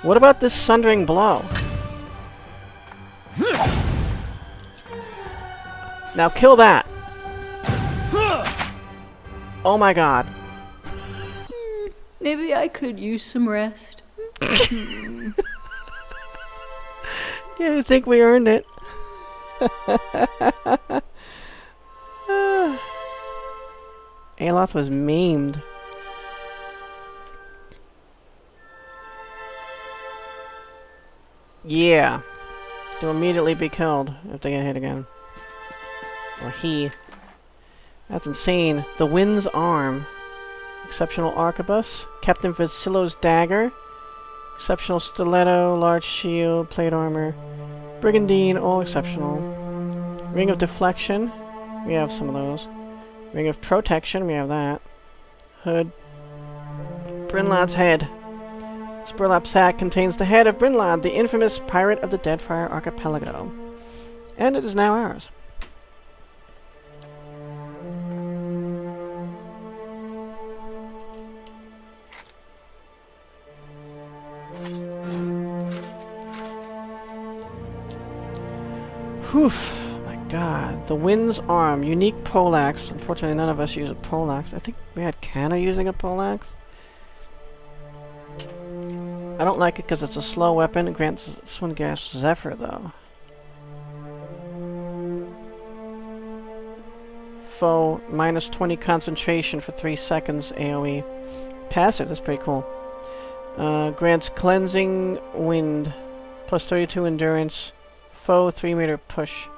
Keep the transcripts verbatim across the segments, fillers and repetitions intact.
What about this sundering blow? Now kill that! Oh my god. Maybe I could use some rest. Yeah, I think we earned it. Aloth was maimed. Yeah. To immediately be killed if they get hit again. Or he. That's insane. The Wind's Arm. Exceptional Arquebus. Captain Vasilo's Dagger. Exceptional Stiletto. Large Shield. Plate Armor. Brigandine. All exceptional. Ring of Deflection. We have some of those. Ring of Protection. We have that. Hood. Brinlad's Head. This burlap sack contains the head of Brinlad, the infamous pirate of the Deadfire Archipelago. And it is now ours. Whew. My god. The Wind's Arm. Unique poleaxe. Unfortunately, none of us use a poleaxe. I think we had Kana using a poleaxe. I don't like it because it's a slow weapon. It grants this one gas Zephyr, though. Foe, minus twenty concentration for three seconds AoE. Passive, that's pretty cool. Uh, grants Cleansing Wind, plus thirty-two endurance. Foe, three meter push.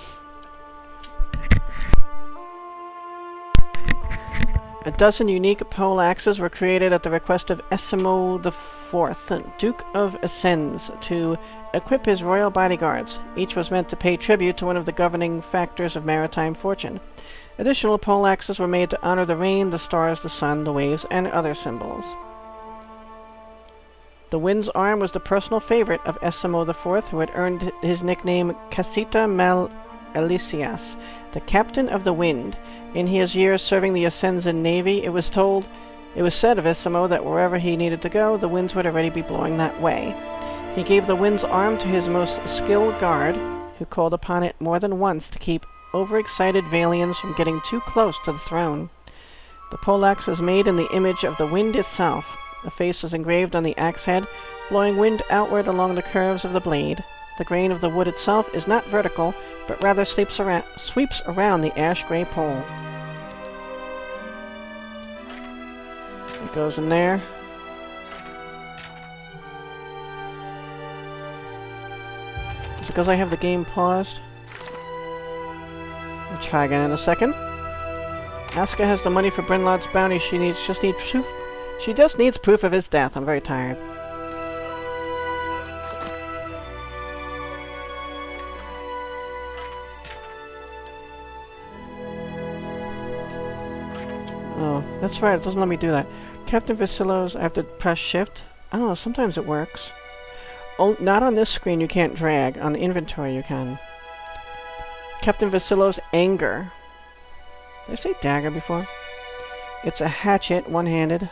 A dozen unique poleaxes were created at the request of Esimo the Fourth, Duke of Ascens, to equip his royal bodyguards. Each was meant to pay tribute to one of the governing factors of maritime fortune. Additional poleaxes were made to honor the rain, the stars, the sun, the waves, and other symbols. The Wind's Arm was the personal favorite of Esimo the Fourth, who had earned his nickname Casita Mal Elisias, the Captain of the Wind. In his years serving the Ascension Navy, it was told, it was said of Esimo that wherever he needed to go, the winds would already be blowing that way. He gave the Wind's Arm to his most skilled guard, who called upon it more than once to keep overexcited Valians from getting too close to the throne. The poleaxe is made in the image of the wind itself. A face is engraved on the axe head, blowing wind outward along the curves of the blade. The grain of the wood itself is not vertical, but rather sweeps around, sweeps around the ash-gray pole. It goes in there. Is it because I have the game paused? We'll try again in a second. Asuka has the money for Brinlad's bounty. She needs just needs proof. She just needs proof of his death. I'm very tired. Oh, that's right, it doesn't let me do that. Captain Vasilo's, I have to press shift. I don't know, sometimes it works. Oh, not on this screen you can't drag. On the inventory you can. Captain Vasilo's Anger. Did I say dagger before? It's a hatchet, one-handed.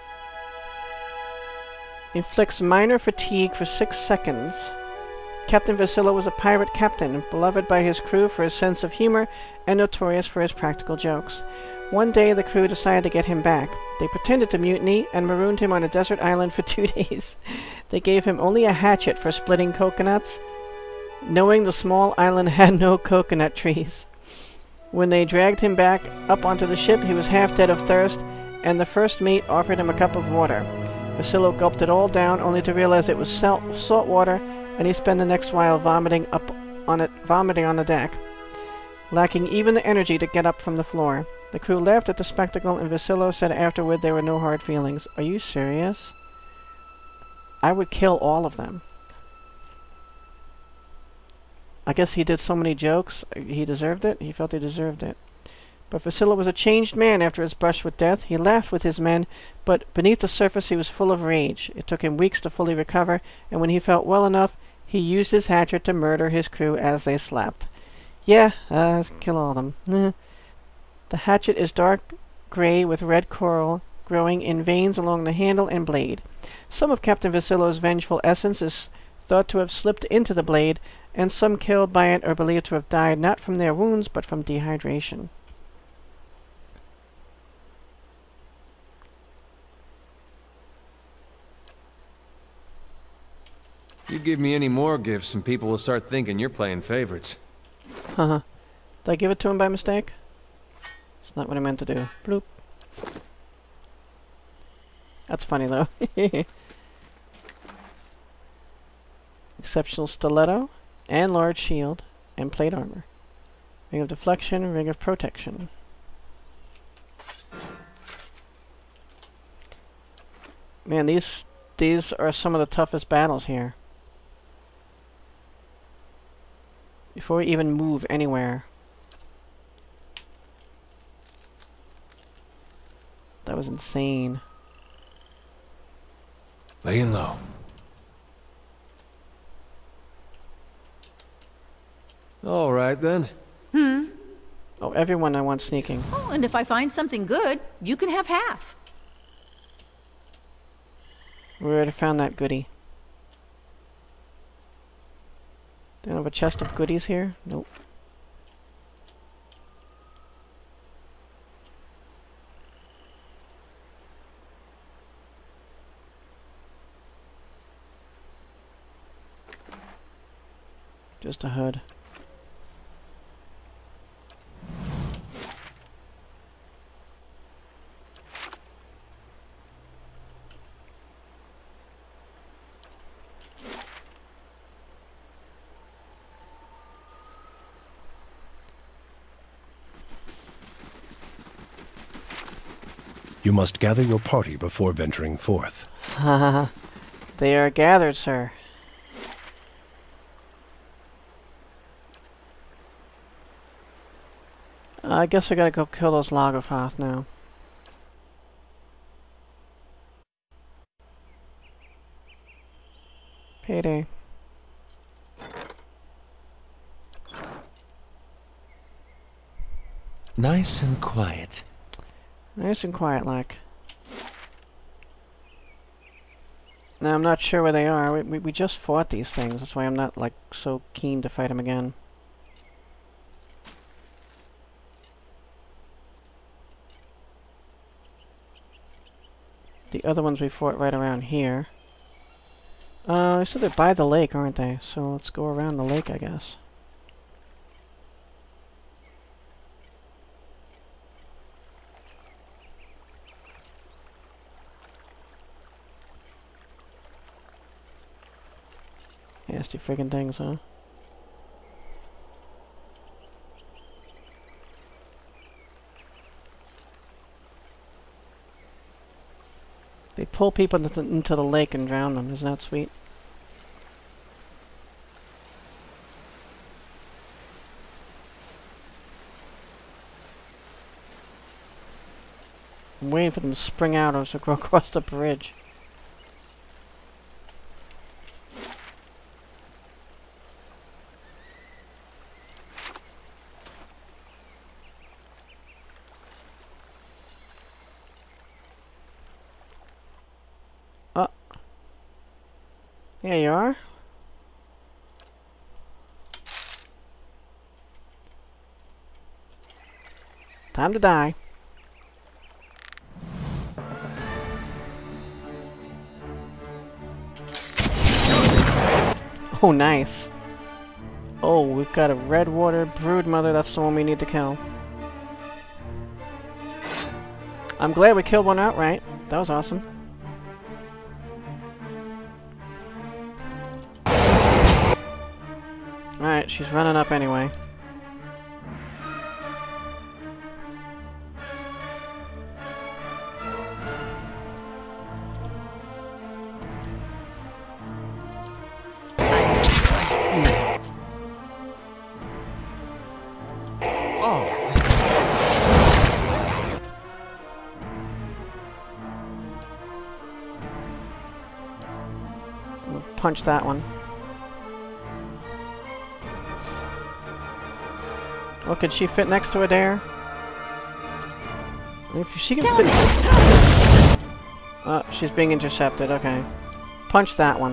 Inflicts minor fatigue for six seconds. Captain Vasilo was a pirate captain, beloved by his crew for his sense of humor and notorious for his practical jokes. One day, the crew decided to get him back. They pretended to mutiny and marooned him on a desert island for two days. They gave him only a hatchet for splitting coconuts, knowing the small island had no coconut trees. When they dragged him back up onto the ship, he was half dead of thirst, and the first mate offered him a cup of water. Vasilo gulped it all down, only to realize it was salt, salt water, and he spent the next while vomiting up on it, vomiting on the deck, lacking even the energy to get up from the floor. The crew laughed at the spectacle, and Vasilo said afterward there were no hard feelings. Are you serious? I would kill all of them. I guess he did so many jokes, he deserved it? He felt he deserved it. But Vasilo was a changed man after his brush with death. He laughed with his men, but beneath the surface he was full of rage. It took him weeks to fully recover, and when he felt well enough, he used his hatchet to murder his crew as they slept. Yeah, uh, kill all of them. The hatchet is dark gray with red coral, growing in veins along the handle and blade. Some of Captain Vasilo's vengeful essence is thought to have slipped into the blade, and some killed by it are believed to have died not from their wounds, but from dehydration. You give me any more gifts and people will start thinking you're playing favorites. Haha. Did I give it to him by mistake? It's not what I meant to do. Bloop. That's funny though. Exceptional stiletto, and large shield, and plate armor. Ring of deflection, ring of protection. Man, these these are some of the toughest battles here. Before we even move anywhere. That was insane. Laying low. All right, then. Hmm. Oh, everyone I want sneaking. Oh, and if I find something good, you can have half. We already found that goodie. Don't have a chest of goodies here? Nope. Just a hood. You must gather your party before venturing forth. Ha They are gathered, sir. Uh, I guess I gotta go kill those Lagufaeth now. Payday. Nice and quiet. Nice and quiet, like. Now, I'm not sure where they are. We, we, we just fought these things. That's why I'm not, like, so keen to fight them again. The other ones we fought right around here. Uh, I said they're by the lake, aren't they? So let's go around the lake, I guess. Nasty friggin' things, huh? They pull people into the, into the lake and drown them. Isn't that sweet? I'm waiting for them to spring out or to go across the bridge. Oh. There you are. Time to die. Oh, nice. Oh, we've got a Redwater broodmother. That's the one we need to kill. I'm glad we killed one outright. That was awesome. Alright, she's running up anyway. Punch that one. Well, could she fit next to Adair? If she can fit. Oh, she's being intercepted, okay. Punch that one.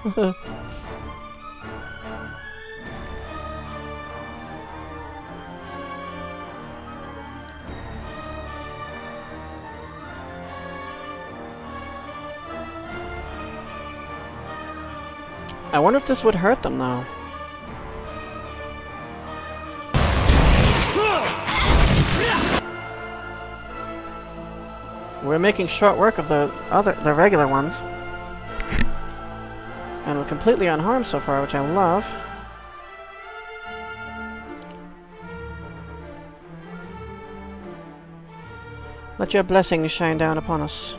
I wonder if this would hurt them, though. We're making short work of the other, the regular ones. And we're completely unharmed so far, which I love. Let your blessings shine down upon us.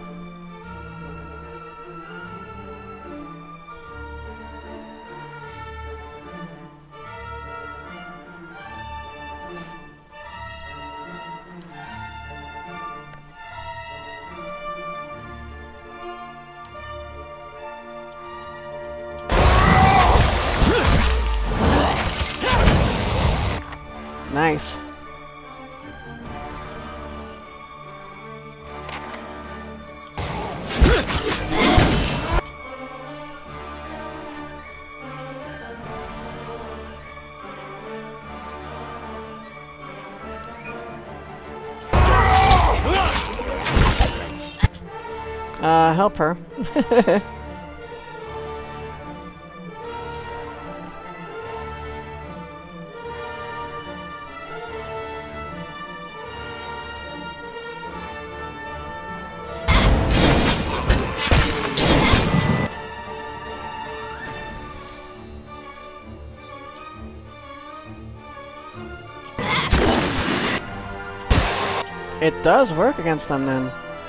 Nice. Uh, help her. It does work against them then.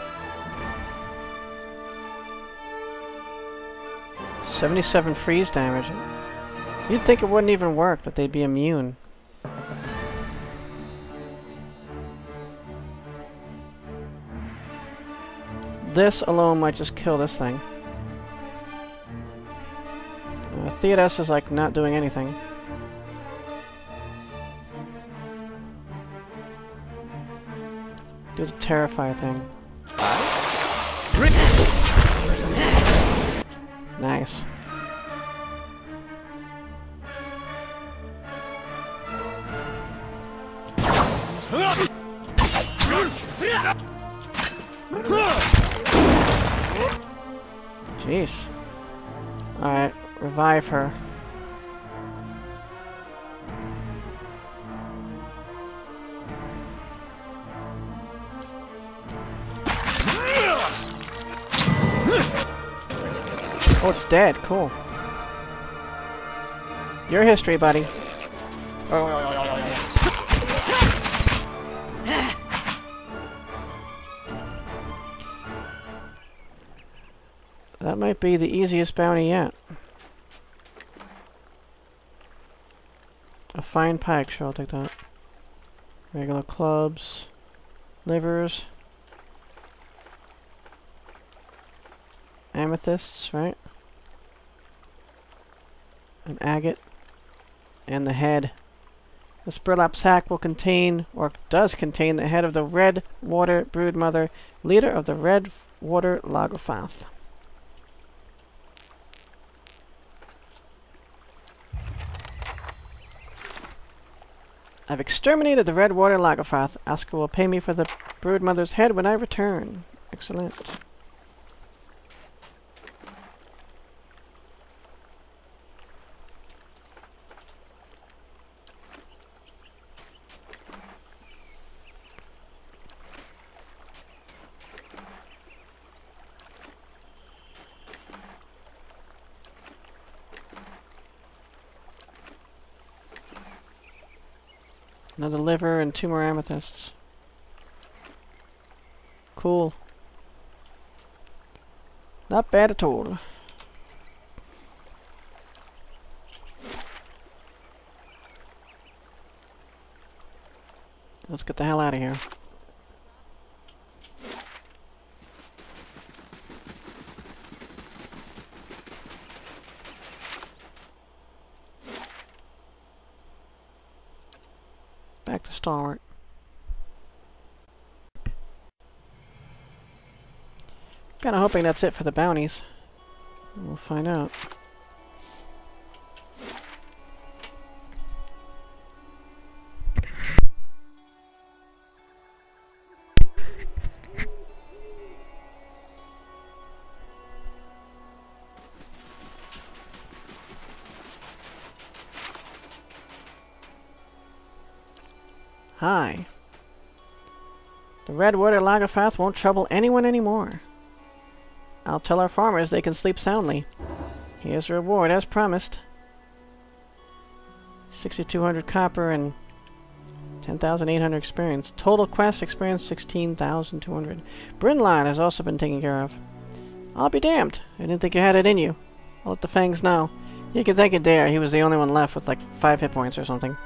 seventy-seven freeze damage. You'd think it wouldn't even work, that they'd be immune. This alone might just kill this thing. Uh, Theodos is like not doing anything. Do the terrify thing. Nice. Jeez. Alright, revive her. Oh, it's dead. Cool. Your history, buddy. That might be the easiest bounty yet. A fine pike, sure, I'll take that. Regular clubs. Livers. Amethysts, right? An agate. And the head. This burlap sack will contain, or does contain, the head of the Redwater broodmother, leader of the Redwater Lagufaeth. I've exterminated the Redwater Lagufaeth. Aska will pay me for the broodmother's head when I return. Excellent. Another liver and two more amethysts. Cool. Not bad at all. Let's get the hell out of here. Back to Stalwart. Kinda hoping that's it for the bounties. We'll find out. Hi. The Redwater Lagufaeth won't trouble anyone anymore. I'll tell our farmers they can sleep soundly. Here's a reward as promised. sixty-two hundred copper and ten thousand eight hundred experience. Total quest experience sixteen thousand two hundred. Brynline has also been taken care of. I'll be damned. I didn't think you had it in you. I'll let the Fangs know. You can thank it Dare. He was the only one left with like five hit points or something.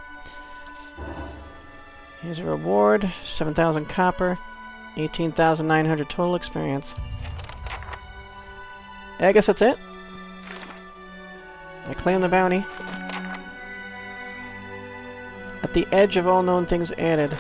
Here's a reward, seven thousand copper, eighteen thousand nine hundred total experience. I guess that's it. I claim the bounty. At the edge of all known things added.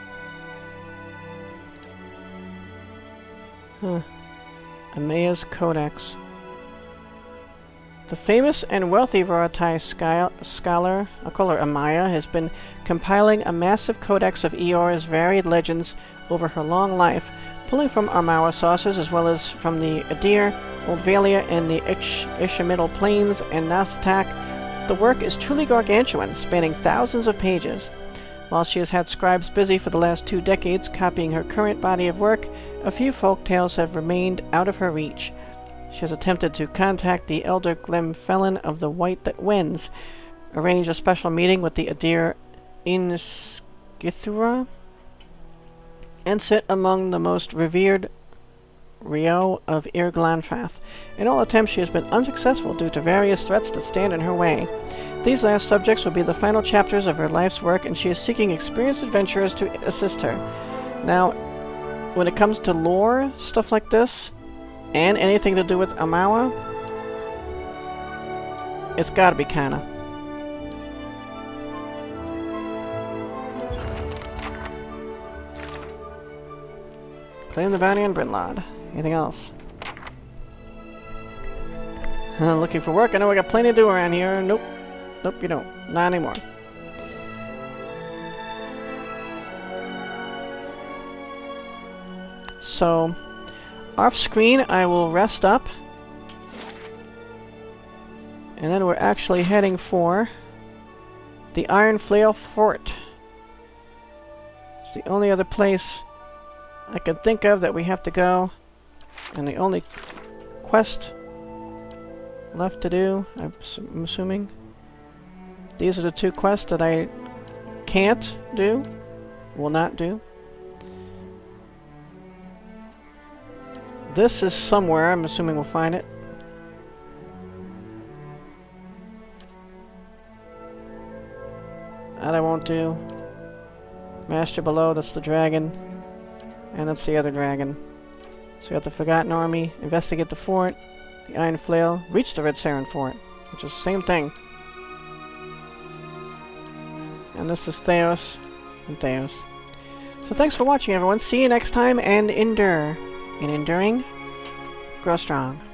Huh. Amaya's Codex. The famous and wealthy Varatai scholar, I'll call her Amaya, has been compiling a massive codex of Eor's varied legends over her long life, pulling from Armawa sources as well as from the Adir, Old Valia, and the Ish Ishamiddle Plains and Nathtak. The work is truly gargantuan, spanning thousands of pages. While she has had scribes busy for the last two decades copying her current body of work, a few folk tales have remained out of her reach. She has attempted to contact the elder Glamfellen of the White That Wins, arrange a special meeting with the Adir in Skithura, and sit among the most revered Rio of Ir Glanfath. In all attempts she has been unsuccessful due to various threats that stand in her way. These last subjects will be the final chapters of her life's work, and she is seeking experienced adventurers to assist her. Now, when it comes to lore, stuff like this, and anything to do with Amawa, it's gotta be Kana. Claim the bounty on Brynlod. Anything else? Uh, looking for work. I know we got plenty to do around here. Nope. Nope, you don't. Not anymore. So, off screen, I will rest up. And then we're actually heading for the Iron Flail Fort. It's the only other place I can think of that we have to go. And the only quest left to do, I'm assuming. These are the two quests that I can't do, will not do. This is somewhere, I'm assuming we'll find it. That I won't do. Master below, that's the dragon. And that's the other dragon. So we got the Forgotten Army, investigate the fort, the Iron Flail, reach the Red Saren Fort, which is the same thing. And this is Theos and Theos. So thanks for watching, everyone. See you next time, and endure. In enduring, grow strong.